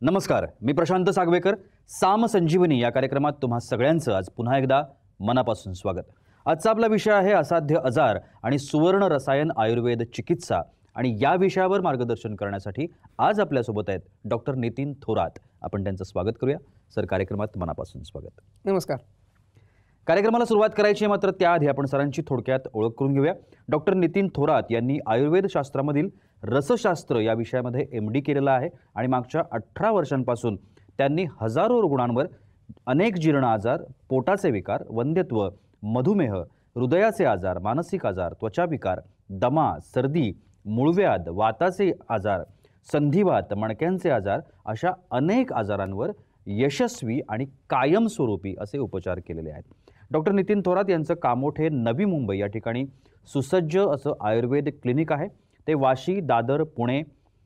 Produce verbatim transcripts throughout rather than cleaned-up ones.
नमस्कार, मी प्रशांत सागवेकर. साम संजीवनी या कार्यक्रमात तुम्हा सगळ्यांचं आज पुन्हा एकदा मनापासून स्वागत. आजचा आपला विषय आहे असाध्य आजार आणि सुवर्ण रसायन आयुर्वेद चिकित्सा. आणि या विषयावर मार्गदर्शन करण्यासाठी आज आपल्यासोबत आहेत डॉक्टर नितीन थोरात. आपण त्यांचं स्वागत करूया. सर, कार्यक्रमात मनापासून स्वागत. नमस्कार. कार्यक्रमाला सुरुवात करायची, मात्र त्याआधी आपण सरांची थोडक्यात ओळख करून घेऊया. डॉक्टर नितीन थोरात यांनी आयुर्वेद शास्त्रामधील रसशास्त्र या विषयामध्ये एम डी केलेला आहे आणि मागच्या अठरा वर्षांपासून त्यांनी हजारो रुग्णांवर अनेक जीर्ण आजार, पोटाचे विकार, वंध्यत्व, मधुमेह, हृदयाचे आजार, मानसिक आजार, त्वचाविकार, दमा, सर्दी, मूळव्याध, वाताचे आजार, संधिवात, मणक्यांचे आजार अशा अनेक आजारांवर यशस्वी आणि कायमस्वरूपी असे उपचार केलेले आहेत. डॉक्टर नितीन थोरात यांचं कामोठे नवी मुंबई या ठिकाणी सुसज्ज असं आयुर्वेद क्लिनिक आहे. ते वाशी, दादर, पुणे,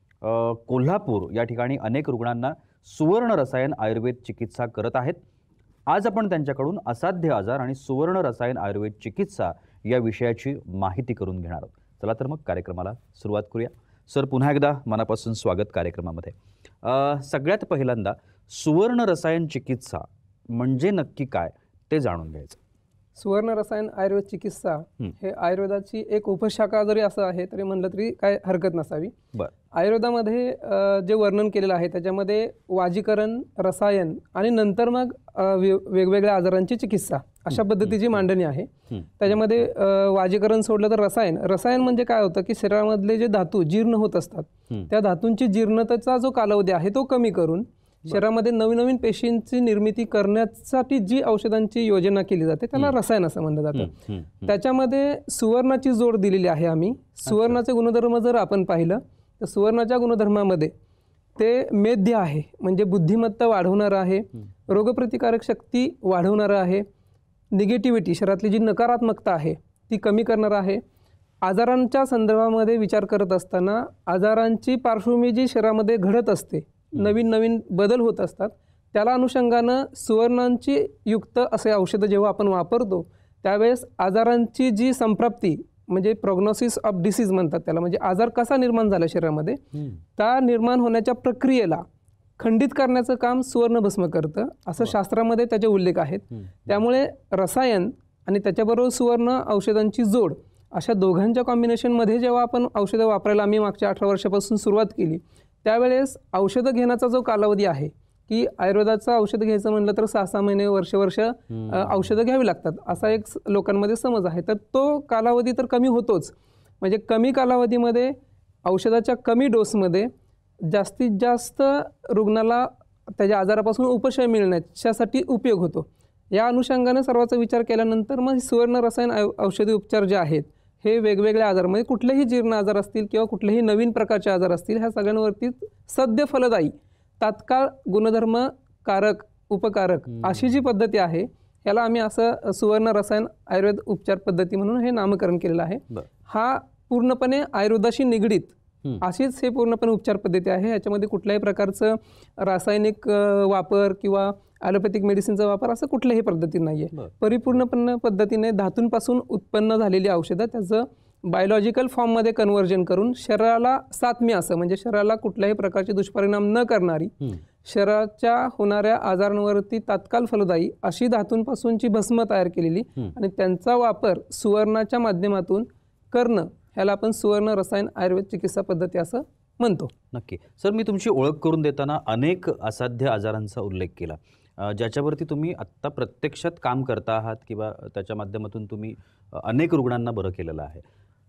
कोल्हापूर या ठिकाणी अनेक रुग्णांना सुवर्ण रसायन आयुर्वेद चिकित्सा करत आहेत. आज आपण त्यांच्याकडून असाध्य आजार आणि सुवर्ण रसायन आयुर्वेद चिकित्सा या विषयाची माहिती करून घेणार आहोत. चला तर मग कार्यक्रमाला सुरुवात करूया. सर, पुन्हा एकदा मनापासून स्वागत कार्यक्रमामध्ये. सगळ्यात पहिल्यांदा सुवर्ण रसायन चिकित्सा म्हणजे नक्की काय ते जाणून घ्यायचं. सुवर्ण रसायन आयुर्वेद चिकित्सा हे आयुर्वेदाची एक उपशाखा जरी असं आहे तरी म्हणलं तरी काय हरकत नसावी. बरं. आयुर्वेदामध्ये जे वर्णन केलेलं आहे त्याच्यामध्ये वाजीकरण, रसायन आणि नंतर मग वेगवेगळ्या आजारांची चिकित्सा अशा पद्धतीची मांडणी आहे. त्याच्यामध्ये वाजीकरण सोडलं तर रसायन रसायन म्हणजे काय होतं की शरीरामधले जे धातू जीर्ण होत असतात त्या धातूंची जीर्णतेचा जो कालावधी आहे तो कमी करून शरीरामध्ये नवीन नवीन पेशींची निर्मिती करण्यासाठी जी औषधांची योजना केली जाते त्याला रसायन असं म्हणलं जातं. त्याच्यामध्ये सुवर्णाची जोड दिलेली आहे आम्ही. सुवर्णाचे गुणधर्म जर आपण पाहिलं तर सुवर्णाच्या गुणधर्मामध्ये ते मेध्य आहे, म्हणजे बुद्धिमत्ता वाढवणारं आहे, रोगप्रतिकारक शक्ती वाढवणारं आहे, निगेटिव्हिटी शरीरातली जी नकारात्मकता आहे ती कमी करणारं आहे. आजारांच्या संदर्भामध्ये विचार करत असताना आजारांची पार्श्वभूमी जी शरीरामध्ये घडत असते, नवीन नवीन बदल होत असतात, त्याला अनुषंगानं सुवर्णांची युक्त असे औषधं जेव्हा आपण वापरतो त्यावेळेस आजारांची जी संप्राप्ती म्हणजे प्रोग्नोसिस ऑफ डिसीज म्हणतात त्याला, म्हणजे आजार कसा निर्माण झाला शरीरामध्ये त्या निर्माण होण्याच्या प्रक्रियेला खंडित करण्याचं काम सुवर्णभस्म करतं असं शास्त्रामध्ये त्याचे उल्लेख आहेत. त्यामुळे रसायन आणि त्याच्याबरोबर सुवर्ण औषधांची जोड अशा दोघांच्या कॉम्बिनेशनमध्ये जेव्हा आपण औषधं वापरायला आम्ही मागच्या अठरा वर्षापासून सुरुवात केली त्यावेळेस औषधं घेण्याचा जो कालावधी आहे की आयुर्वेदाचं औषध घ्यायचं म्हटलं तर सहा सहा महिने वर्ष वर्ष औषधं घ्यावी लागतात असा एक लोकांमध्ये समज आहे. तर तो कालावधी तर कमी होतोच, म्हणजे कमी कालावधीमध्ये औषधाच्या कमी डोसमध्ये जास्तीत जास्त रुग्णाला त्याच्या आजारापासून उपशय मिळण्याच्यासाठी उपयोग होतो. या अनुषंगाने सर्वांचा विचार केल्यानंतर मग सुवर्ण रसायन औषधी उपचार जे आहेत हे वेगवेगळ्या आजारामध्ये कुठलेही जीर्ण आजार असतील किंवा कुठलेही नवीन प्रकारचे आजार असतील ह्या सगळ्यांवरती सद्य फलदायी तात्काळ गुणधर्म कारक उपकारक अशी जी पद्धती आहे याला आम्ही असं सुवर्ण रसायन आयुर्वेद उपचार पद्धती म्हणून हे नामकरण केलेलं आहे. हा पूर्णपणे आयुर्वेदाशी निगडीत अशीच हे पूर्णपणे उपचार पद्धती आहे. ह्याच्यामध्ये कुठल्याही प्रकारचं रासायनिक वापर किंवा ॲलोपॅथिक मेडिसिनचा वापर असं कुठल्याही पद्धती नाही आहे. परिपूर्णपणे पद्धतीने धातूंपासून उत्पन्न झालेली औषधं त्याचं बायोलॉजिकल फॉर्ममध्ये कन्व्हर्जन करून शरीराला सात्म्य असं म्हणजे शरीराला कुठल्याही प्रकारचे दुष्परिणाम न करणारी, शरीराच्या होणाऱ्या आजारांवरती तात्काळ फलदायी अशी धातूंपासूनची भस्म तयार केलेली आणि त्यांचा वापर सुवर्णाच्या माध्यमातून करणं ह्याला आपण सुवर्ण रसायन आयुर्वेद चिकित्सा पद्धती असं म्हणतो. नक्की. सर, मी तुमची ओळख करून देताना अनेक असाध्य आजारांचा उल्लेख केला ज्याच्यावरती तुम्ही आत्ता प्रत्यक्षात काम करता आहात किंवा त्याच्या माध्यमातून तुम्ही अनेक रुग्णांना बरं केलेलं आहे.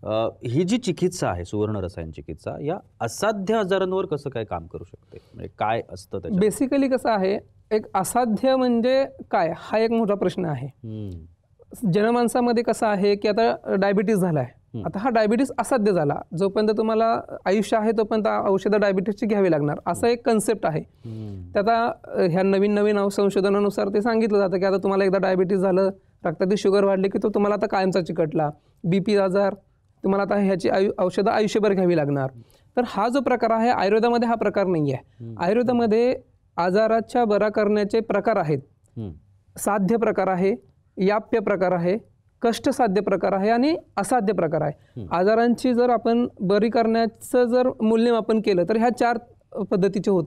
ही जी चिकित्सा आहे सुवर्ण रसायन चिकित्सा या असाध्य आजारांवर कसं काय काम करू शकते, म्हणजे काय असतं त्याच्यात? बेसिकली कसं आहे, एक असाध्य म्हणजे काय हा एक मोठा प्रश्न आहे. जनमानसामध्ये कसं आहे की आता डायबिटीस झाला आहे, आता हा डायबिटीस असाध्य झाला, जोपर्यंत तुम्हाला आयुष्य आहे तोपर्यंत औषधं डायबिटीसची घ्यावी लागणार असा एक कन्सेप्ट आहे. तर आता ह्या नवीन नवीन संशोधनानुसार ते सांगितलं जातं की आता तुम्हाला एकदा डायबिटीस झालं, रक्तातील शुगर वाढली की तो तुम्हाला आता कायमचा चिकटला, बीपी आजार तुम्हाला आता ह्याची आयु औषधं आयुष्यभर घ्यावी लागणार. तर हा जो प्रकार आहे आयुर्वेदामध्ये हा प्रकार नाही आहे. आयुर्वेदामध्ये आजाराच्या बरा करण्याचे प्रकार आहेत. साध्य प्रकार आहे, याप्य प्रकार आहे, कष्टसाध्य प्रकार आहे आणि असाध्य प्रकार आहे. आजारांची जर आपण बरी करण्याचं जर मूल्यमापन केलं तर ह्या चार पद्धतीचे होतं.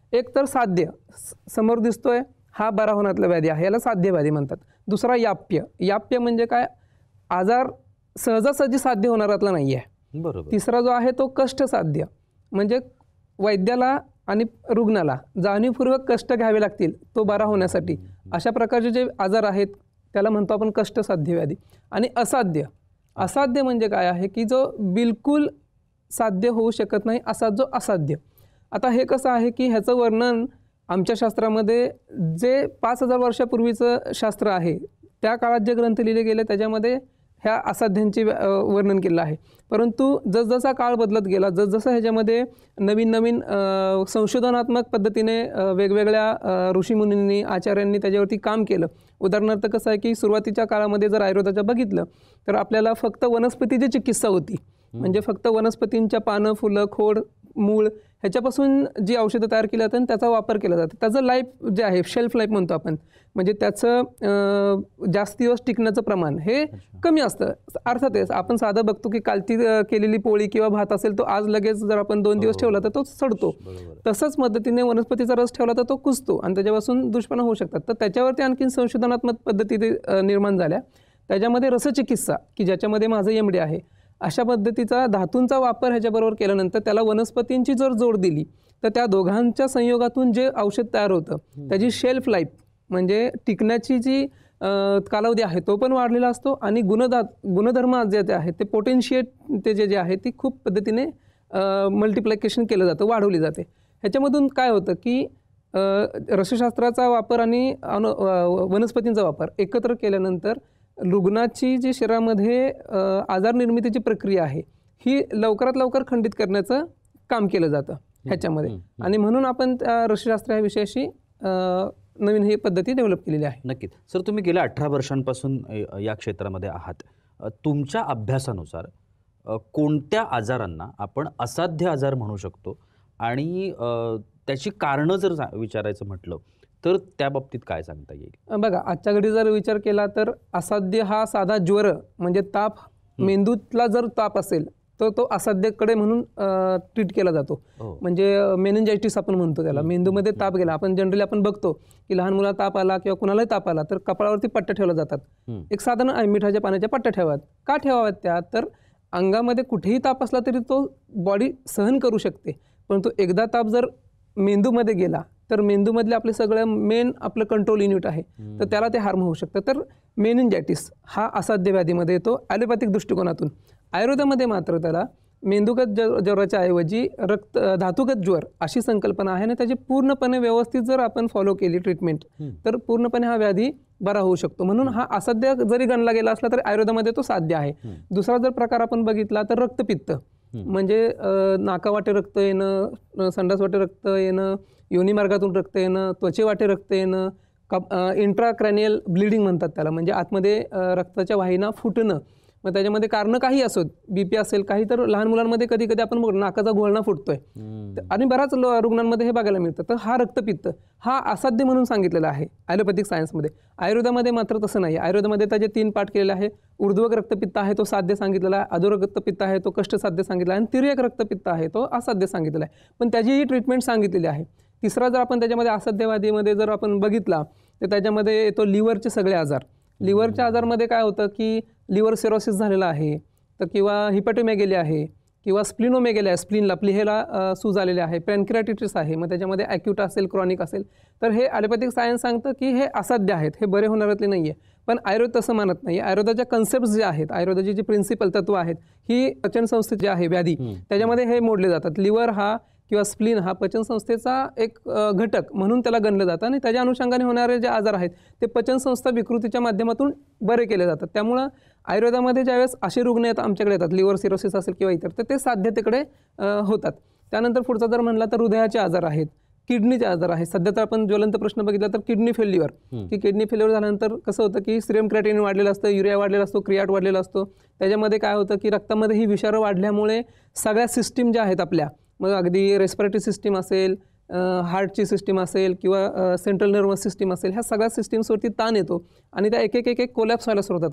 एक तर साध्य स- समोर दिसतोय हा बरा होण्यातला व्याधी आहे, याला साध्य व्याधी म्हणतात. दुसरा याप्य. याप्य म्हणजे काय, आजार सहजासहजी साध्य होणारातला नाही आहे. बरोबर. तिसरा जो आहे तो कष्टसाध्य, म्हणजे वैद्याला आणि रुग्णाला जाणीवपूर्वक कष्ट घ्यावे लागतील तो बरा होण्यासाठी. अशा प्रकारचे जे आजार आहेत त्याला म्हणतो आपण कष्टसाध्य व्याधी. आणि असाध्य. असाध्य म्हणजे काय आहे की जो बिलकुल साध्य होऊ शकत नाही असा जो असाध्य. आता हे कसं आहे की ह्याचं वर्णन आमच्या शास्त्रामध्ये जे पाच हजार वर्षापूर्वीचं शास्त्र आहे त्या काळात जे ग्रंथ लिहिले गेले त्याच्यामध्ये ह्या असाध्यांचे अ, वर्णन केलं आहे. परंतु जसजसा काळ बदलत गेला, जसजसं ह्याच्यामध्ये नवीन नवीन अ, संशोधनात्मक पद्धतीने अ, वेगवेगळ्या अ, ऋषीमुनींनी आचार्यांनी त्याच्यावरती काम केलं. उदाहरणार्थ कसं आहे की सुरुवातीच्या काळामध्ये जर आयुर्वेदाचं बघितलं तर आपल्याला फक्त वनस्पतीची चिकित्सा होती. म्हणजे फक्त वनस्पतींच्या पानं, फुलं, खोड, मूळ ह्याच्यापासून जी औषधं तयार केली जातात आणि त्याचा वापर केला जातो. त्याचं लाईफ जे आहे शेल्फ लाईफ म्हणतो आपण, म्हणजे त्याचं अं, जास्त दिवस टिकण्याचं प्रमाण हे कमी असतं. अर्थातच आपण साधं बघतो की कालची अं, केलेली पोळी किंवा भात असेल तो आज लगेच जर आपण दोन दिवस ठेवला तर तो सडतो. तसंच पद्धतीने वनस्पतीचा रस ठेवला तर तो कुजतो आणि त्याच्यापासून दुष्परिणाम होऊ शकतात. तर त्याच्यावरती आणखीन संशोधनात्मक पद्धती ते, अं, निर्माण झाल्या. त्याच्यामध्ये रसचिकित्सा की ज्याच्यामध्ये माझं एम डी आहे अशा पद्धतीचा धातूंचा वापर ह्याच्याबरोबर केल्यानंतर त्याला वनस्पतींची जर जोड दिली तर त्या दोघांच्या संयोगातून जे औषध तयार होतं त्याची शेल्फ लाईफ म्हणजे टिकण्याची जी अ, कालावधी आहे तो पण वाढलेला असतो आणि गुणदा गुणधर्म जे ते आहेत ते पोटेन्शिएट ते जे जे आहे ती खूप पद्धतीने मल्टिप्लिकेशन केलं जातं, वाढवली जाते. ह्याच्यामधून काय होतं की अ, रसशास्त्राचा वापर आणि अनु अ, वनस्पतींचा वापर एकत्र केल्यानंतर रुग्णाची जी शरीरामध्ये अ, आजार निर्मितीची प्रक्रिया आहे ही लवकरात लवकर खंडित करण्याचं काम केलं जातं ह्याच्यामध्ये. आणि म्हणून आपण त्या रसशास्त्र ह्या विषयाशी अ, नवीन ही पद्धती डेव्हलप केलेली आहे. नक्कीच सर, तुम्ही गेल्या अठरा वर्षांपासून अ, या क्षेत्रामध्ये आहात. अ, तुमच्या अभ्यासानुसार अ, कोणत्या आजारांना आपण असाध्य आजार म्हणू शकतो आणि अ, त्याची कारणं जर सा- विचारायचं म्हटलं तर त्या बाबतीत काय सांगता येईल? अ, बघा आजच्या घडी जर विचार केला तर असाध्य हा साधा ज्वर म्हणजे ताप, मेंदूतला जर ताप असेल तर तो असाध्यकडे म्हणून ट्रीट केला जातो. हो. म्हणजे मेनिंजायटिस आपण म्हणतो त्याला, मेंदूमध्ये ताप गेला. आपण जनरली आपण बघतो की लहान मुलाला ताप आला किंवा कुणालाही ताप आला तर कपाळावरती पट्ट्या ठेवल्या जातात. हम्म. एक साधारण आहे मिठाच्या पाण्याच्या पट्ट्या ठेवाव्यात. का ठेवाव्यात त्या, तर अंगामध्ये कुठेही ताप असला तरी तो बॉडी सहन करू शकते. परंतु एकदा ताप जर मेंदूमध्ये गेला तर मेंदूमधले आपले सगळं मेन आपलं कंट्रोल युनिट आहे तर त्याला ते हार्म होऊ शकतं. तर मेनिंजायटिस हा असाध्य व्याधीमध्ये येतो ॲलोपॅथिक दृष्टिकोनातून. आयुर्वेदामध्ये मात्र त्याला मेंदूगत ज ज्वराच्या ऐवजी रक्त धातुगत ज्वर अशी संकल्पना आहे आणि त्याची पूर्णपणे व्यवस्थित जर आपण फॉलो केली ट्रीटमेंट तर पूर्णपणे हा व्याधी बरा होऊ शकतो. म्हणून हा असाध्य जरी गणला गेला असला तरी आयुर्वेदामध्ये तो साध्य आहे. दुसरा जर प्रकार आपण बघितला तर रक्तपित्त म्हणजे अ, नाकावाटे रक्त येणं, अ, संडासवाटे रक्त येणं, योनिमार्गातून रक्त येणं, त्वचेवाटे रक्त येणं, कप इंट्राक्रॅनियल ब्लिडिंग म्हणतात त्याला, म्हणजे आतमध्ये अ, रक्ताच्या वाहिना फुटणं. मग त्याच्यामध्ये कारणं काही असोत, बीपी असेल काही, तर लहान मुलांमध्ये कधी कधी आपण बघ नाकाचा घोळणा फुटतोय तर- आणि बऱ्याच लो- रुग्णांमध्ये हे बघायला मिळतं. तर हा रक्तपित्त हा असाध्य म्हणून सांगितलेला आहे ॲलोपॅथिक सायन्समध्ये. आयुर्वेदामध्ये मात्र तसं नाही. आयुर्वेदामध्ये त्याचे तीन पाठ केलेले आहे. ऊर्ध्वक रक्तपित्त आहे तो साध्य सांगितलेला आहे, अधोरक रक्तपित्त आहे तो कष्टसाध्य सांगितला आहे आणि तिर्यक रक्तपित्त आहे तो असाध्य सांगितलेला आहे. पण त्याचीही ट्रीटमेंट सांगितलेली आहे. तिसरा जर आपण त्याच्यामध्ये असाध्यवादीमध्ये जर आपण बघितला तर त्याच्यामध्ये येतो लिव्हरचे सगळे आजार. लिव्हरच्या आजारमध्ये काय होतं की लिव्हर सिरोसिस झालेला आहे तर किंवा हिपॅटोमेगेली आहे किंवा स्प्लिनोमेगेली आहे, स्प्लिनला प्लिहेला सूज आलेले आहे, पॅनक्रियाटिटिस आहे, मग त्याच्यामध्ये ॲक्यूट असेल क्रॉनिक असेल तर हे ॲलोपॅथिक सायन्स सांगतं की हे असाध्य आहेत, हे बरे होणारातले नाही आहे. पण आयुर्वेद तसं मानत नाही. आयुर्वेदाच्या कन्सेप्ट जे आहेत, आयुर्वेदाची जी प्रिन्सिपल तत्व आहेत ही पचन संस्थे जे आहे व्याधी त्याच्यामध्ये हे मोडले जातात. लिव्हर हा किंवा स्प्लीन हा पचनसंस्थेचा एक अ, घटक म्हणून त्याला गणलं जातं आणि त्याच्या अनुषंगाने होणारे जे आजार आहेत ते पचनसंस्था विकृतीच्या माध्यमातून बरे केले जातात. त्यामुळं आयुर्वेदामध्ये ज्यावेळेस असे रुग्ण येतात आमच्याकडे येतात, लिव्हर सिरोसिस असेल किंवा इतर, तर ते साध्यतेकडे अ, होतात. त्यानंतर पुढचा जर म्हणला तर हृदयाचे आजार आहेत, किडनीचे आजार आहेत. सध्या तर आपण ज्वलंत प्रश्न बघितला तर किडनी फेल्युअर, की किडनी फेल्युअर झाल्यानंतर कसं होतं की सिरम क्रिएटिनिन वाढलेलं असतं, युरिया वाढलेला असतो, क्रियाट वाढलेला असतो. त्याच्यामध्ये काय होतं की रक्तामध्ये ही विषाणू वाढल्यामुळे सगळ्या सिस्टीम ज्या आहेत आपल्या, मग अगदी रेस्पिरेटरी सिस्टीम असेल, हार्टची सिस्टीम असेल किंवा सेंट्रल नर्वस सिस्टीम असेल, ह्या सगळ्या सिस्टीम्सवरती ताण येतो आणि त्या एक एक एक एक कोलॅप्स व्हायला सुरुवात होतात.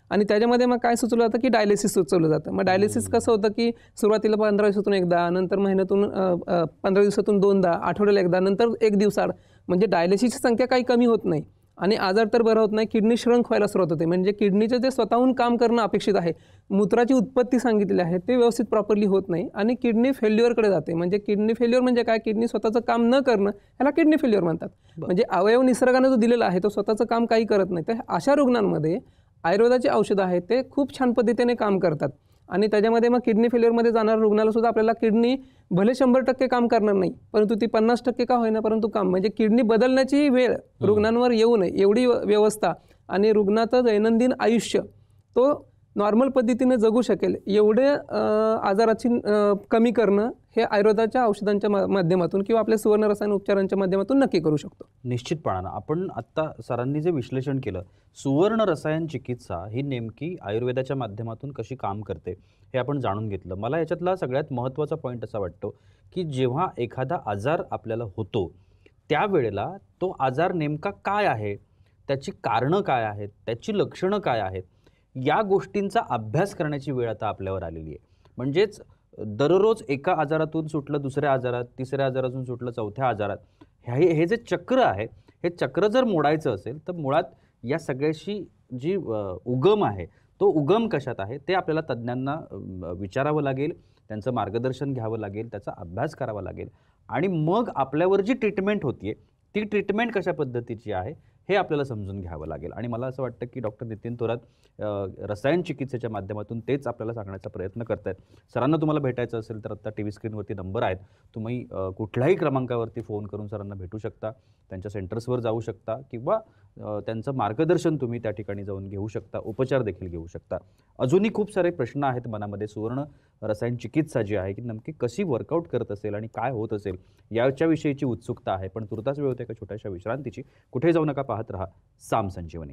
आणि त्याच्यामध्ये मग काय सुचवलं जातं की डायलिसिस सुचवलं जातं. मग डायलिसिस कसं होतं की सुरुवातीला पंधरा दिवसातून एकदा, नंतर महिन्यातून पंधरा दिवसातून दोनदा, आठवड्याला एकदा, नंतर एक दिवसाआड. म्हणजे डायलिसिसची संख्या काही कमी होत नाही आणि आजार तर बरा होत नाही, किडनी श्रंक व्हायला सुरुवात होते. म्हणजे किडनीचं जे स्वतःहून काम करणं अपेक्षित आहे, मूत्राची उत्पत्ती सांगितलेली आहे, ते व्यवस्थित प्रॉपरली होत नाही आणि किडनी फेल्युअरकडे जाते. म्हणजे किडनी फेल्युअर म्हणजे काय, किडनी स्वतःचं काम न करणं, ह्याला किडनी फेल्युअर म्हणतात. म्हणजे अवयव निसर्गाने जो दिलेला आहे तो स्वतःचं काम काही करत नाही. तर अशा रुग्णांमध्ये आयुर्वेदाची औषधं आहेत ते खूप छान पद्धतीने काम करतात. आणि त्याच्यामध्ये मग किडनी फेल्युअरमध्ये जाणाऱ्या रुग्णाला सुद्धा आपल्याला किडनी भले शंभर टक्के काम करणार नाही, परंतु ती पन्नास टक्के का होईना परंतु काम, म्हणजे किडनी बदलण्याची वेळ रुग्णांवर येऊ नये एवढी व्यवस्था आणि रुग्णाचं दैनंदिन आयुष्य तो नॉर्मल पद्धतीने जगू शकेल एवढे आजाराची कमी करणं हे आयुर्वेदाच्या औषधांच्या माध्यमातून किंवा आपल्या सुवर्ण रसायन उपचारांच्या माध्यमातून नक्की करू शकतो. निश्चितपणानं आपण आत्ता सरांनी जे विश्लेषण केलं, सुवर्ण रसायन चिकित्सा ही नेमकी आयुर्वेदाच्या माध्यमातून कशी काम करते हे आपण जाणून घेतलं. मला याच्यातला सगळ्यात महत्त्वाचा पॉईंट असा वाटतो की जेव्हा एखादा आजार आपल्याला होतो त्यावेळेला तो आजार नेमका काय आहे, त्याची कारणं काय आहेत, त्याची लक्षणं काय आहेत, या गोष्टींचा अभ्यास करण्याची वेळ आता आपल्यावर आलेली आहे. म्हणजेच दररोज एका आजारातून सुटलं दुसऱ्या आजारात, तिसऱ्या आजारातून सुटलं चौथ्या आजारात, हे हे जे चक्र आहे हे चक्र जर मोडायचं असेल तर मुळात या सगळ्याशी जी उगम आहे तो उगम कशात आहे ते आपल्याला तज्ज्ञांना विचारावं लागेल, त्यांचं मार्गदर्शन घ्यावं लागेल, त्याचा अभ्यास करावा लागेल आणि मग आपल्यावर जी ट्रीटमेंट होतीये ती ट्रीटमेंट कशा पद्धतीची आहे हे आपल्याला समजून घ्यावं लागेल. आणि मला असं वाटतं की डॉक्टर नितीन थोरात रसायन चिकित्सेच्या माध्यमातून तेच आपल्याला सांगण्याचा प्रयत्न करत आहेत. सरांना तुम्हाला भेटायचं असेल तर आत्ता टी व्ही स्क्रीनवरती नंबर आहेत, तुम्ही कुठल्याही क्रमांकावरती फोन करून सरांना भेटू शकता, त्यांच्या सेंटर्सवर जाऊ शकता किंवा त्यांचं मार्गदर्शन तुम्ही त्या ठिकाणी जाऊन घेऊ शकता, उपचार देखील घेऊ शकता. अजूनही खूप सारे प्रश्न आहेत मनामध्ये. सुवर्ण रसायन चिकित्सा जी आहे की नक्की कशी वर्कआउट करत असेल आणि काय होत असेल याच्याविषयीची उत्सुकता आहे. पण तुर्तास वेळ होते एका छोट्याशा विश्रांतीची. कुठे जाऊ नका, पाहत रहा साम संजीवनी.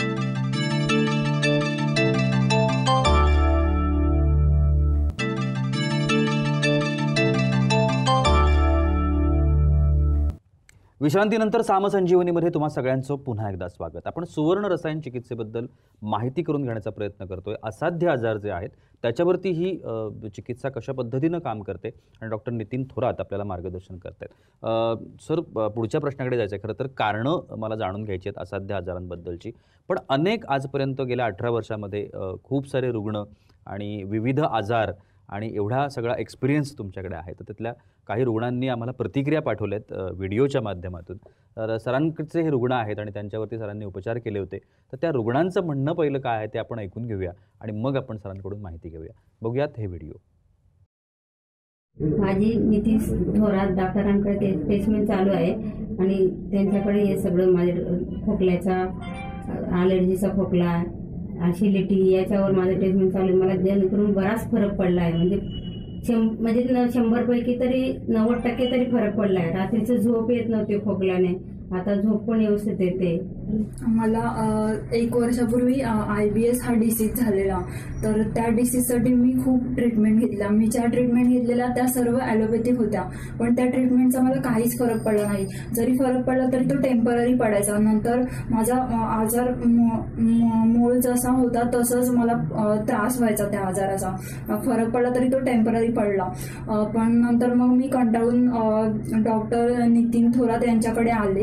विश्रांतीनंतर साम संजीवनीमध्ये तुम्हा सगळ्यांचं पुन्हा एकदा स्वागत. आपण सुवर्ण रसायन चिकित्सेबद्दल माहिती करून घेण्याचा प्रयत्न करतोय. असाध्य आजार जे आहेत त्याच्यावरती ही चिकित्सा कशा पद्धतीनं काम करते आणि डॉक्टर नितीन थोरात आपल्याला मार्गदर्शन करत आहेत. सर, पुढच्या प्रश्नाकडे जायचं आहे. खरं तर कारणं मला जाणून घ्यायची आहेत असाध्य आजारांबद्दलची. पण अनेक आजपर्यंत गेल्या अठरा वर्षामध्ये खूप सारे रुग्ण आणि विविध आजार आणि एवढा सगळा एक्सपिरियन्स तुमच्याकडे आहे, तर त्यातल्या काही रुग्णांनी आम्हाला प्रतिक्रिया पाठवल्यात व्हिडिओच्या माध्यमातून. तर सरांकडचे हे रुग्ण आहेत आणि त्यांच्यावरती सरांनी उपचार केले होते, तर त्या रुग्णांचं म्हणणं पहिलं काय आहे ते आपण ऐकून घेऊया आणि मग आपण सरांकडून माहिती घेऊया. बघूयात हे व्हिडिओ. माझी नितीन थोरात डॉक्टरांकडे ट्रीटमेंट चालू आहे आणि त्यांच्याकडे हे सगळं माझ्या खोकल्याचा, ॲलर्जीचा खोकला, ॲसिडिटी याच्यावर माझं ट्रीटमेंट चालू आहे. मला जेणेकरून बराच फरक पडला आहे. म्हणजे शं म्हणजे न शंभरपैकी तरी नव्वद टक्के तरी फरक पडला आहे. रात्रीचं झोप येत नव्हते खोकल्याने, आता झोप पण व्यवस्थित येते. मला एक वर्षापूर्वी आय बी एस हा डिसीज झालेला, तर त्या डिसीजसाठी मी खूप ट्रीटमेंट घेतल्या. मी ज्या ट्रीटमेंट घेतलेल्या त्या सर्व ॲलोपॅथिक होत्या, पण त्या ट्रीटमेंटचा मला काहीच फरक पडला नाही. जरी फरक पडला तरी तो टेम्पररी पडायचा. नंतर माझा आजार मूळ जसा होता तसंच मला त्रास व्हायचा त्या आजाराचा. फरक पडला तरी तो टेम्पररी पडला. पण नंतर मग मी कंटाळून डॉक्टर नितीन थोरात यांच्याकडे आले.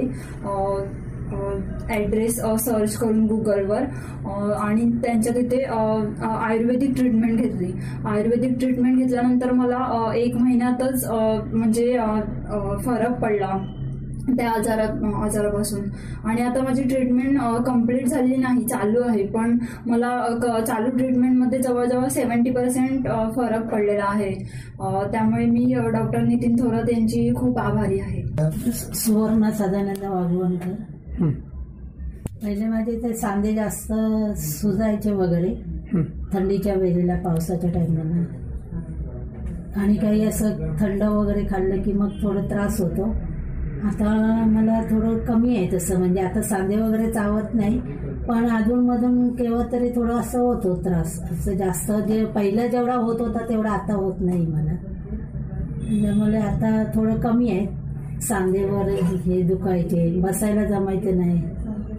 ॲड्रेस सर्च करून गुगलवर आणि त्यांच्या तिथे आयुर्वेदिक ट्रीटमेंट घेतली. आयुर्वेदिक ट्रीटमेंट घेतल्यानंतर मला एक महिन्यातच म्हणजे फरक पडला त्या आजारात आजारापासून. आणि आता माझी ट्रीटमेंट कंप्लीट झाली नाही, चालू आहे. पण मला चालू ट्रीटमेंटमध्ये जवळजवळ सेवन्टी पर्सेंट फरक पडलेला आहे. त्यामुळे मी डॉक्टर नितीन थोरात यांची खूप आभारी आहे. सुवर्ण सदानंद वाघवणकर. पहिले माझे ते सांधे जास्त सुजायचे वगैरे थंडीच्या वेळेला, पावसाच्या टायमाला, आणि काही असं थंड वगैरे खाल्लं की मग थोडं त्रास होतो. आता मला थोडं कमी आहे तसं, म्हणजे आता सांधे वगैरे चावत नाही, पण अधूनमधून केव्हा तरी थोडं असं होतो त्रास. असं जास्त जे पहिलं जेवढा होत होता तेवढा आता होत नाही मला. त्यामुळे आता थोडं कमी आहे. सांधेवर हे दुखायचे, बसायला जमायचं नाही.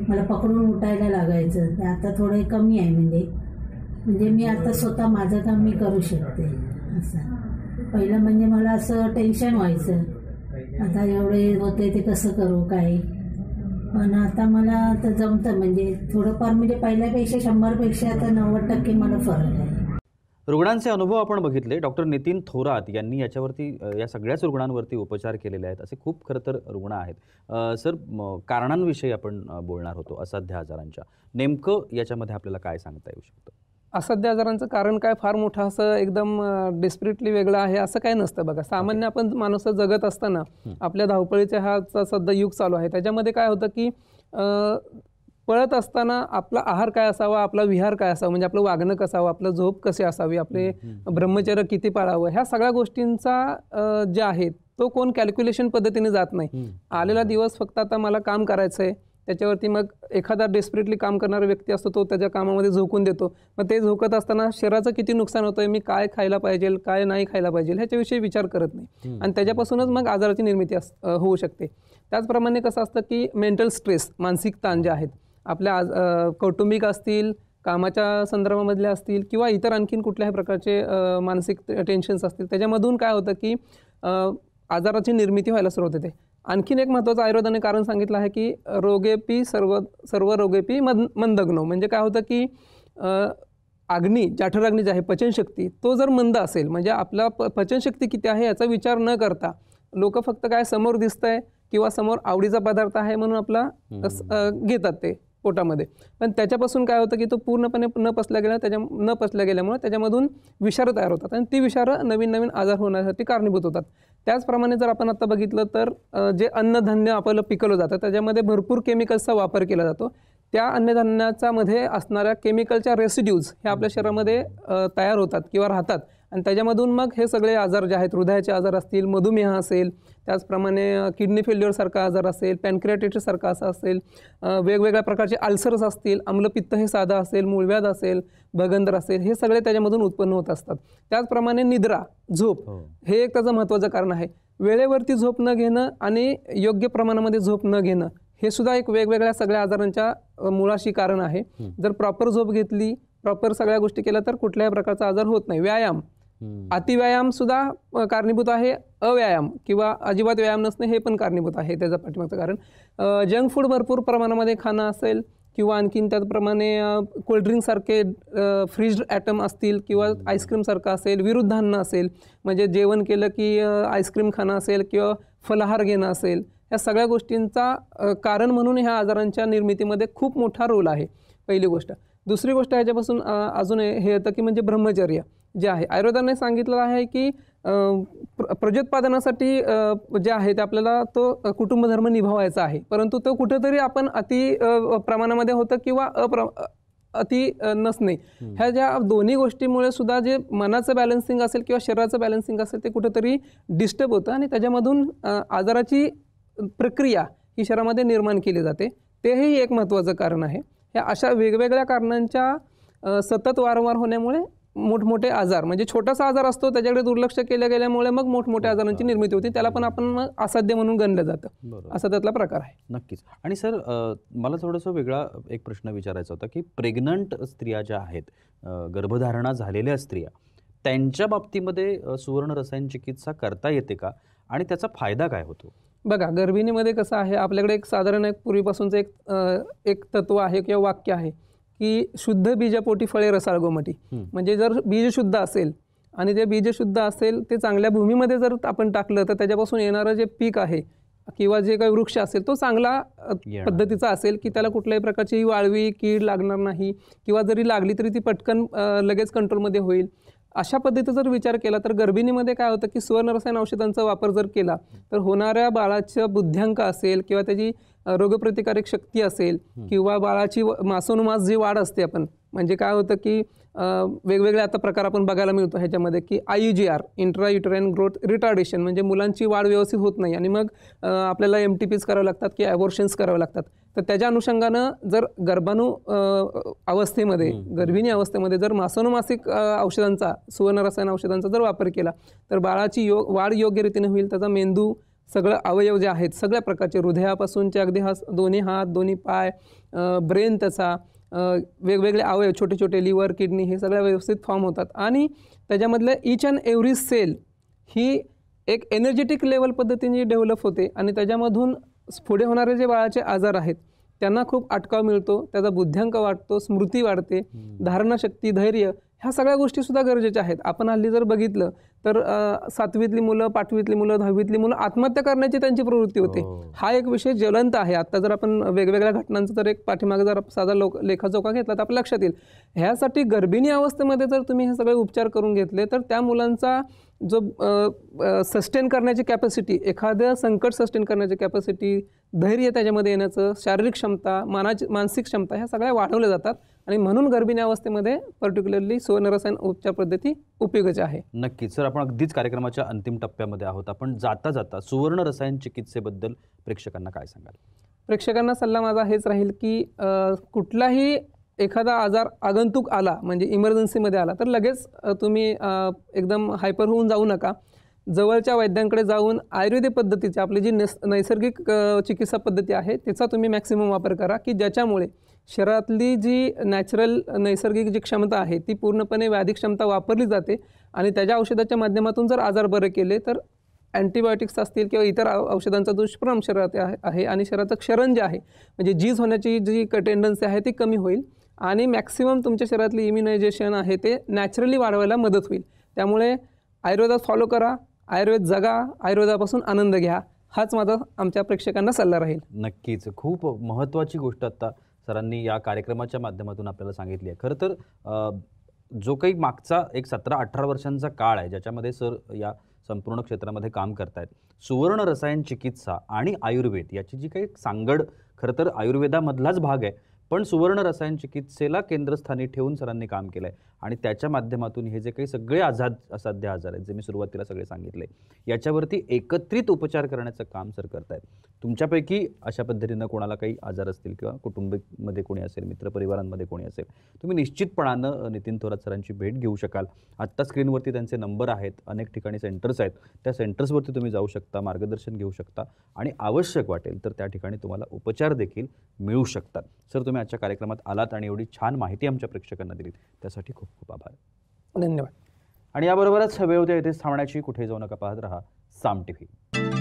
मला पकडून उठायला लागायचं. ते आता थोडं कमी आहे. म्हणजे म्हणजे मी आता स्वतः माझं काम मी करू शकते असं. पहिलं म्हणजे मला असं टेन्शन व्हायचं, आता एवढे होते ते कसं करू काय, पण आता मला आता जमतं. म्हणजे थोडंफार म्हणजे पहिल्यापेक्षा शंभरपेक्षा आता नव्वद टक्के मला फरक आहे. रुग्णांचे अनुभव आपण बघितले. डॉक्टर नितीन थोरात यांनी याच्यावरती अ, या सगळ्याच रुग्णांवरती उपचार केलेले आहेत. असे खूप खरं तर रुग्ण आहेत. अ, सर म, कारणांविषयी आपण अ, बोलणार होतो असाध्य आजारांच्या. नेमकं याच्यामध्ये आपल्याला काय सांगता येऊ शकतं? असाध्य आजारांचं कारण काय फार मोठं असं एकदम डिस्प्रिटली वेगळं आहे असं काय नसतं. बघा, सामान्य आपण माणूस जगत असताना आपल्या धावपळीच्या ह्याचा सध्या युग चालू आहे, त्याच्यामध्ये काय होतं की अ, पळत असताना आपला आहार काय असावा, आपला विहार काय असावा, म्हणजे आपलं वागणं कसं असावं, आपलं झोप कशी असावी, आपले ब्रह्मचर्य किती पाळावं, ह्या सगळ्या गोष्टींचा अ, जे आहे तो कोण कॅल्क्युलेशन पद्धतीने जात नाही. आलेला दिवस फक्त आता मला काम करायचं आहे, त्याच्यावरती मग एखादा डेस्परेटली काम करणारा व्यक्ती असतो, तो त्याच्या कामामध्ये झोकून देतो. मग ते झोकत असताना शरीराचं किती नुकसान होतंय, मी काय खायला पाहिजे, काय नाही खायला पाहिजे, ह्याच्याविषयी विचार करत नाही. आणि त्याच्यापासूनच मग आजाराची निर्मिती अस होऊ शकते. त्याचप्रमाणे कसं असतं की मेंटल स्ट्रेस, मानसिक ताण जे आहेत आपल्या आज कौटुंबिक असतील, कामाच्या संदर्भामधले असतील किंवा इतर आणखीन कुठल्याही प्रकारचे मानसिक टेन्शन्स असतील, त्याच्यामधून काय होतं की आजाराची निर्मिती व्हायला सुरुवात होते. आणखीन एक महत्त्वाचं आयुर्वेदाने कारण सांगितलं आहे की रोगेपी सर्व सर्व रोगेपी मद मंदग्नो. म्हणजे काय होतं की अग्नी, जाठराग्नी जे आहे पचनशक्ती, तो जर मंद असेल, म्हणजे आपला प पचनशक्ती किती आहे याचा विचार न करता लोक फक्त काय समोर दिसतंय किंवा समोर आवडीचा पदार्थ आहे म्हणून आपला घेतात ते पोटामध्ये, पण त्याच्यापासून काय होतं की तो पूर्णपणे न पचल्या गेल्या त्याच्या न पचल्या गेल्यामुळे त्याच्यामधून विषार तयार होतात आणि ती विषारं नवीन नवीन आजार होण्यासाठी कारणीभूत होतात. त्याचप्रमाणे जर आपण आता बघितलं तर जे अन्नधान्य आपलं पिकवलं जातं त्याच्यामध्ये भरपूर केमिकल्सचा वापर केला जातो. त्या अन्नधान्याचा मध्ये असणाऱ्या केमिकलच्या रेसिड्यूज हे आपल्या शरीरामध्ये तयार होतात किंवा राहतात आणि त्याच्यामधून मग हे सगळे आजार जे आहेत, हृदयाचे आजार असतील, मधुमेह असेल, त्याचप्रमाणे किडनी फेल्युअरसारखा आजार असेल, पॅनक्रियाटायटिससारखा असा असेल, वेगवेगळ्या प्रकारचे अल्सर्स असतील, आम्लपित्त हे साधं असेल, मूळव्याध असेल, भगंदर असेल, हे सगळे त्याच्यामधून उत्पन्न होत असतात. त्याचप्रमाणे निद्रा, झोप हे एक त्याचं महत्त्वाचं कारण आहे. वेळेवरती झोप न घेणं आणि योग्य प्रमाणामध्ये झोप न घेणं हे सुद्धा एक वेगवेगळ्या सगळ्या आजारांच्या मुळाशी कारण आहे. जर प्रॉपर झोप घेतली, प्रॉपर सगळ्या गोष्टी केल्या तर कुठल्याही प्रकारचा आजार होत नाही. व्यायाम, अतिव्यायाम सुद्धा कारणीभूत आहे. अव्यायाम किंवा अजिबात व्यायाम नसणे हे पण कारणीभूत आहे त्याचं पाठीमागचं कारण. जंक फूड भरपूर प्रमाणामध्ये खाणं असेल किंवा आणखीन त्याचप्रमाणे कोल्ड्रिंकसारखे फ्रीज्ड ॲटम असतील किंवा आईस्क्रीमसारखं असेल, विरुद्ध अन्न असेल, म्हणजे जेवण केलं की आईस्क्रीम खाणं असेल किंवा फलाहार घेणं असेल, या सगळ्या गोष्टींचा कारण म्हणून ह्या आजारांच्या निर्मितीमध्ये खूप मोठा रोल आहे, पहिली गोष्ट. दुसरी गोष्ट ह्याच्यापासून अजून हे येतं की म्हणजे ब्रह्मचर्य जे आहे. आयुर्वेदाने सांगितलेलं आहे की प्रजोत्पादनासाठी जे आहे ते आपल्याला तो कुटुंबधर्म निभावायचा आहे, परंतु तो कुठेतरी आपण अति प्रमाणामध्ये होतं किंवा अप्र अति नसणे, ह्या ज्या दोन्ही गोष्टीमुळे सुद्धा जे मनाचं बॅलन्सिंग असेल किंवा शरीराचं बॅलन्सिंग असेल ते कुठेतरी डिस्टर्ब होतं आणि त्याच्यामधून आजाराची प्रक्रिया ही शरीरामध्ये निर्माण केली जाते. तेही एक महत्त्वाचं कारण आहे. ह्या अशा वेगवेगळ्या कारणांच्या सतत वारंवार होण्यामुळे मोठमोठे आजार, म्हणजे छोटासा आजार असतो त्याच्याकडे दुर्लक्ष केल्या गेल्यामुळे मग मोठमोठ्या आजारांची निर्मिती होती, त्याला पण आपण मग असाध्य म्हणून गणलं जातं. असा त्यातला प्रकार आहे. नक्कीच. आणि सर मला थोडंसं वेगळा एक प्रश्न विचारायचा होता की प्रेग्नंट स्त्रिया ज्या आहेत, गर्भधारणा झालेल्या स्त्रिया, त्यांच्या बाबतीमध्ये सुवर्ण रसायन चिकित्सा करता येते का आणि त्याचा फायदा काय होतो? बघा, गर्भिणीमध्ये कसं आहे, आपल्याकडे एक साधारण एक पूर्वीपासूनचं एक एक तत्व आहे किंवा वाक्य आहे की शुद्ध बीजपोटी फळे रसाळ गोमटी. म्हणजे जर बीज शुद्ध असेल आणि ते बीज शुद्ध असेल, ते चांगल्या भूमीमध्ये जर आपण टाकलं तर त्याच्यापासून येणारं जे पीक आहे किंवा जे काही वृक्ष असेल तो चांगला पद्धतीचा असेल की त्याला कुठल्याही प्रकारची वाळवी कीड लागणार नाही किंवा जरी लागली तरी ती पटकन लगेच कंट्रोलमध्ये होईल. अशा पद्धतीचा जर विचार केला तर गर्भिणीमध्ये काय होतं की सुवर्ण रसायन औषधांचा वापर जर केला तर होणाऱ्या बाळाचं बुद्ध्यांक असेल किंवा त्याची रोगप्रतिकारक शक्ती असेल किंवा बाळाची मासोनुमास जी वाढ असते, आपण म्हणजे काय होतं की वेगवेगळे आता प्रकार आपण बघायला मिळतो ह्याच्यामध्ये की I U G R, intrauterine growth retardation, म्हणजे मुलांची वाढ व्यवस्थित होत नाही आणि मग आपल्याला एम टी पीज करावे लागतात की ॲबॉर्शन्स करावे लागतात. तर त्याच्या अनुषंगानं जर गर्भाणू अवस्थेमध्ये, गर्भिणी अवस्थेमध्ये जर मासोनुमासिक औषधांचा, सुवर्ण रसायन औषधांचा जर वापर केला तर बाळाची योग वाढ योग्य रीतीने होईल, त्याचा मेंदू सगळं अवयव जे आहेत सगळ्या प्रकारचे, हृदयापासूनचे अगदी हा दोन्ही हात, दोन्ही पाय, ब्रेन त्याचा, वेगवेगळे अवयव, छोटे छोटे लिव्हर, किडनी, हे सगळ्या व्यवस्थित फॉर्म होतात. आणि त्याच्यामधलं ईच अँड एव्हरी सेल ही एक एनर्जेटिक लेवल पद्धतीने डेव्हलप होते आणि त्याच्यामधून पुढे होणारे जे बाळाचे आजार आहेत त्यांना खूप अटकाव मिळतो, त्याचा बुद्ध्यांक वाढतो, स्मृती वाढते, धारणशक्ती, धैर्य, ह्या सगळ्या गोष्टीसुद्धा गरजेच्या आहेत. आपण हल्ली जर बघितलं तर सातवीतली मुलं, पाचवीतली मुलं, दहावीतली मुलं आत्महत्या करण्याची त्यांची प्रवृत्ती होते. हा एक विषय ज्वलंत आहे. आत्ता जर आपण वेगवेगळ्या घटनांचा जर एक पाठीमागे जर साधा लोक लेखाजोखा घेतला तर आपल्या लक्षात येईल. ह्यासाठी गर्भिणी अवस्थेमध्ये जर तुम्ही हे सगळे उपचार करून घेतले तर त्या मुलांचा जो सस्टेन करण्याची कॅपॅसिटी, एखादं संकट सस्टेन करण्याची कॅपॅसिटी, धैर्य त्याच्यामध्ये येण्याचं, शारीरिक क्षमता, मानाची मानसिक क्षमता, ह्या सगळ्या वाढवल्या जातात. आणि म्हणून गर्भिणी अवस्थेमध्ये पर्टिक्युलरली सुवर्णरसायन उपचार पद्धती उपयोगाची आहे. नक्कीच सर, आपण अगदीच कार्यक्रमाच्या अंतिम टप्प्यामध्ये आहोत. आपण जाता जाता सुवर्ण रसायन चिकित्सेबद्दल प्रेक्षकांना काय सांगाल? प्रेक्षकांना सल्ला माझा हेच राहील की कुठलाही एखादा आजार आगंतुक आला, म्हणजे इमर्जन्सीमध्ये आला, तर लगेच तुम्ही एकदम हायपर होऊन जाऊ नका. जवळच्या वैद्यांकडे जाऊन आयुर्वेदिक पद्धतीची आपली जी नैस नैसर्गिक चिकित्सा पद्धती आहे त्याचा तुम्ही मॅक्सिमम वापर करा, की ज्याच्यामुळे शरीरातली जी नॅचरल नैसर्गिक जी क्षमता आहे ती पूर्णपणे व्याधी क्षमता वापरली जाते आणि त्याच्या औषधाच्या माध्यमातून जर आजार बरे केले तर अँटीबायोटिक्स असतील किंवा इतर औषधांचा दुष्परिणाम शरीरात आहे आणि शरीराचं क्षरण जे आहे, म्हणजे जीज होण्याची जी टेंडन्सी आहे ती कमी होईल आणि मॅक्सिमम तुमच्या शरीरातली इम्युनायझेशन आहे ते नॅचरली वाढवायला मदत होईल. त्यामुळे आयुर्वेदात फॉलो करा, आयुर्वेद जगा, आयुर्वेदापासून आनंद घ्या, हाच माझा आमच्या प्रेक्षकांना सल्ला राहील. नक्कीच, खूप महत्त्वाची गोष्ट आत्ता सरांनी या कार्यक्रमाच्या माध्यमातून आपल्याला सांगितली आहे. खरं तर जो काही मागचा एक सतरा अठरा वर्षांचा काळ आहे ज्याच्यामध्ये सर या संपूर्ण क्षेत्रामध्ये काम करतायत, सुवर्ण रसायन चिकित्सा आणि आयुर्वेद याची जी काही सांगड खरं तर आयुर्वेदामधलाच भाग आहे, पण सुवर्ण रसायन चिकित्सेला केंद्रस्थानी ठेवून सरांनी काम केलं आहे आणि त्याच्या माध्यमातून हे जे काही सगळे आजाद असाध्य आजार आहेत जे मी सुरुवातीला सगळे सांगितले याच्यावरती एकत्रित उपचार करण्याचं काम सर करतायत. तुमच्यापैकी अशा पद्धतीनं कोणाला काही आजार असतील किंवा कुटुंबामध्ये कोणी असेल, मित्रपरिवारांमध्ये कोणी असेल, तुम्ही निश्चितपणानं नितीन थोरात सरांची भेट घेऊ शकाल. आत्ता स्क्रीनवरती त्यांचे नंबर आहेत, अनेक ठिकाणी सेंटर्स आहेत, त्या सेंटर्सवरती तुम्ही जाऊ शकता, मार्गदर्शन घेऊ शकता आणि आवश्यक वाटेल तर त्या ठिकाणी तुम्हाला उपचार देखील मिळू शकतात. सर, तुम्ही आजच्या कार्यक्रमात आलात आणि एवढी छान माहिती आमच्या प्रेक्षकांना दिली त्यासाठी खूप खूप आभार. धन्यवाद. आणि याबरोबरच वेळ उद्या इथेच थांबण्याची, कुठे जाऊ नका, पाहत रहा साम टीव्ही.